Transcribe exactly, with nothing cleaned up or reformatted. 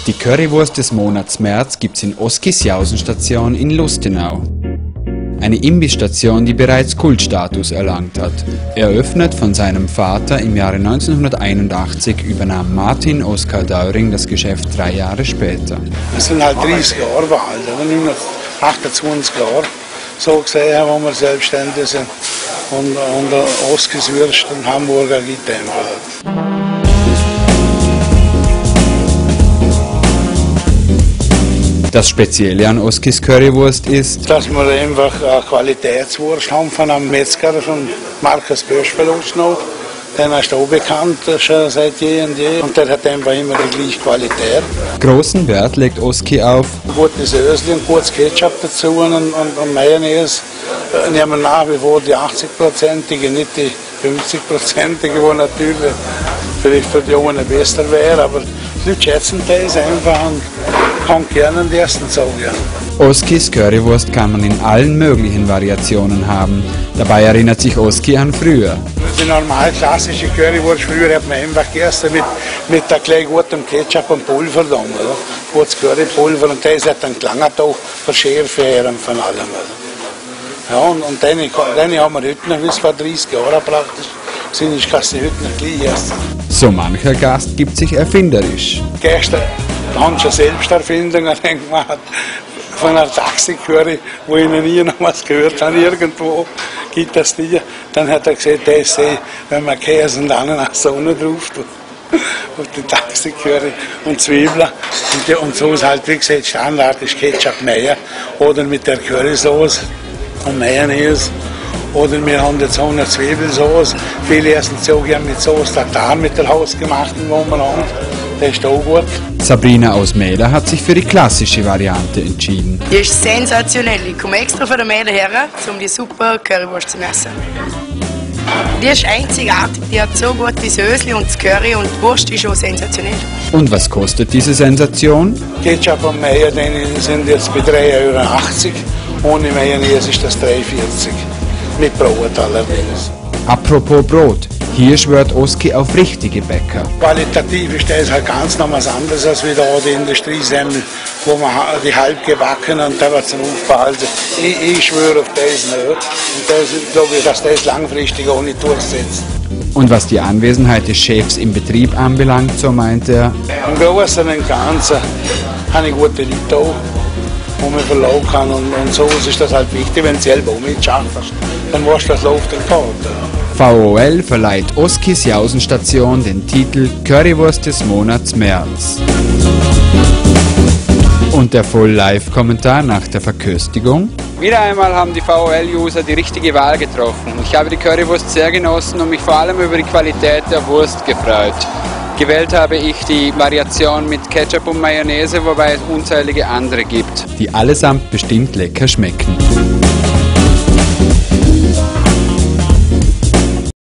Die Currywurst des Monats März gibt's in Oskis Jausenstation in Lustenau. Eine Imbissstation, die bereits Kultstatus erlangt hat. Eröffnet von seinem Vater im Jahre neunzehnhunderteinundachtzig übernahm Martin Oskar Dauring das Geschäft drei Jahre später. Es sind halt dreißig Jahre alt, oder nicht mehr achtundzwanzig Jahre so gesehen, wo wir selbstständig sind. Und, und Oskis Würst und Hamburger gibt es einfach. Das Spezielle an Oskis Currywurst ist, dass wir einfach eine Qualitätswurst haben von einem Metzger, von Markus Böschbelutsch noch. Den ist auch bekannt schon seit je und je und der hat einfach immer die gleiche Qualität. Großen Wert legt Oski auf gutes Ösli und gutes Ketchup dazu und, und, und Mayonnaise. Nehmen wir nach wie vor die achtzig-prozentige, nicht die fünfzig-prozentige, die natürlich vielleicht für die Jungen besser wäre, aber die Leute schätzen das einfach und kann gerne den ersten sagen. Oskis Currywurst kann man in allen möglichen Variationen haben. Dabei erinnert sich Oski an früher. Die normal klassische Currywurst früher hat man einfach gegessen mit, mit der kleinen guten Ketchup und Pulver dann, oder? Gutes Currypulver und das hat dann gelangt auch für Schärfe her und von allem. Oder? Ja, und, und den, den haben wir heute noch, bis vor dreißig Jahren praktisch sind, ich kann sie heute noch gleich essen. So mancher Gast gibt sich erfinderisch. Gestern haben schon Selbsterfindungen gemacht. Von einer Taxi-Curry, wo ich noch nie noch was gehört habe, irgendwo gibt es die. Dann hat er gesagt, das sehe, wenn man Käse und Ananas Sonne drauf tut. Auf die Taxi-Curry und Zwiebeln. Und, die, und so ist halt, wie gesagt, Standard ist Ketchup Mayo. Oder mit der Currysauce und Mayonnaise. Oder wir haben jetzt auch eine Zwiebelsauce. Viele essen es auch gerne mit Sauce Tartar, mit der hausgemachten, die wir haben. Das ist auch gut. Sabrina aus Mähler hat sich für die klassische Variante entschieden. Die ist sensationell. Ich komme extra von der Mähler her, um die super Currywurst zu essen. Die ist einzigartig, die hat so gut wie das Ösli und das Curry und die Wurst ist auch sensationell. Und was kostet diese Sensation? Ketchup und Mayo sind jetzt bei drei Euro achtzig, ohne Mayonnaise ist das drei Euro vierzig. Mit Brot allerdings. Apropos Brot, hier schwört Oski auf richtige Bäcker. Qualitativ ist das halt ganz noch was anderes als wie da die Industriesemmel, wo man die halb gebacken und da wird es dann aufbehalten. Ich, ich schwöre auf das nicht. Und das glaube ich, dass das langfristig auch nicht durchsetzt. Und was die Anwesenheit des Chefs im Betrieb anbelangt, so meint er, im Großen und Ganzen habe ich gute Leute auch, wo man verlauten kann. Und, und so ist das halt wichtig, wenn du selber auch mitschaffst. Dann weißt du, das läuft und geht. V O L verleiht Oskis Jausenstation den Titel Currywurst des Monats März. Und der Voll-Live-Kommentar nach der Verköstigung. Wieder einmal haben die V O L-User die richtige Wahl getroffen. Ich habe die Currywurst sehr genossen und mich vor allem über die Qualität der Wurst gefreut. Gewählt habe ich die Variation mit Ketchup und Mayonnaise, wobei es unzählige andere gibt, die allesamt bestimmt lecker schmecken.